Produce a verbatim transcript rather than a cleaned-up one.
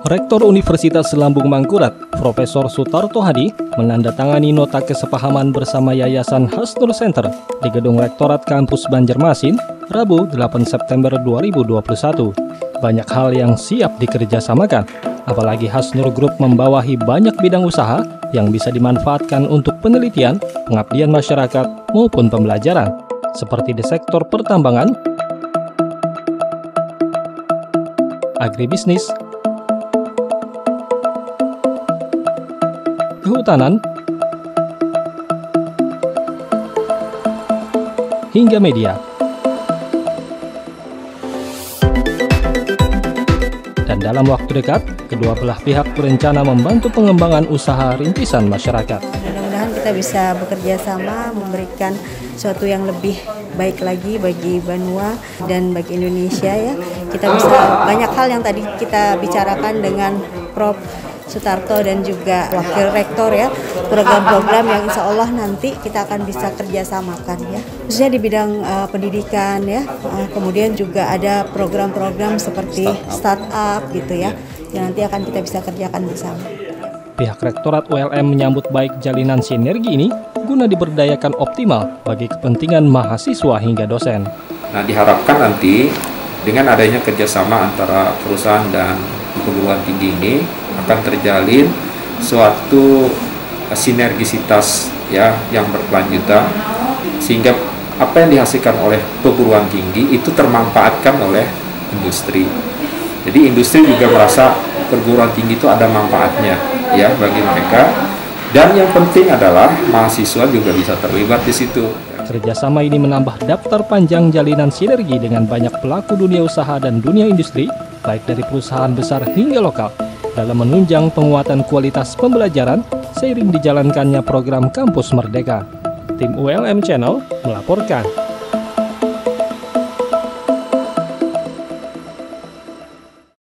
Rektor Universitas Lambung Mangkurat, Profesor Sutarto Hadi, menandatangani nota kesepahaman bersama Yayasan Hasnur Center di Gedung Rektorat Kampus Banjarmasin, Rabu delapan September dua ribu dua puluh satu. Banyak hal yang siap dikerjasamakan, apalagi Hasnur Group membawahi banyak bidang usaha yang bisa dimanfaatkan untuk penelitian, pengabdian masyarakat, maupun pembelajaran, seperti di sektor pertambangan, agribisnis, kehutanan, hingga media. Dan dalam waktu dekat, kedua belah pihak berencana membantu pengembangan usaha rintisan masyarakat. Mudah-mudahan kita bisa bekerja sama memberikan sesuatu yang lebih baik lagi bagi Banua dan bagi Indonesia ya. Kita bisa banyak hal yang tadi kita bicarakan dengan Profesor Sutarto dan juga Wakil Rektor ya, program-program yang insya Allah nanti kita akan bisa kerjasamakan ya, khususnya di bidang uh, pendidikan ya, uh, kemudian juga ada program-program seperti startup gitu ya, yang nanti akan kita bisa kerjakan bersama. Pihak Rektorat U L M menyambut baik jalinan sinergi ini guna diberdayakan optimal bagi kepentingan mahasiswa hingga dosen. Nah, diharapkan nanti dengan adanya kerjasama antara perusahaan dan perguruan tinggi ini akan terjalin suatu sinergisitas ya yang berkelanjutan, sehingga apa yang dihasilkan oleh perguruan tinggi itu termanfaatkan oleh industri. Jadi industri juga merasa perguruan tinggi itu ada manfaatnya ya bagi mereka, dan yang penting adalah mahasiswa juga bisa terlibat di situ. Kerjasama ini menambah daftar panjang jalinan sinergi dengan banyak pelaku dunia usaha dan dunia industri, baik dari perusahaan besar hingga lokal, dalam menunjang penguatan kualitas pembelajaran seiring dijalankannya program Kampus Merdeka. Tim U L M Channel melaporkan.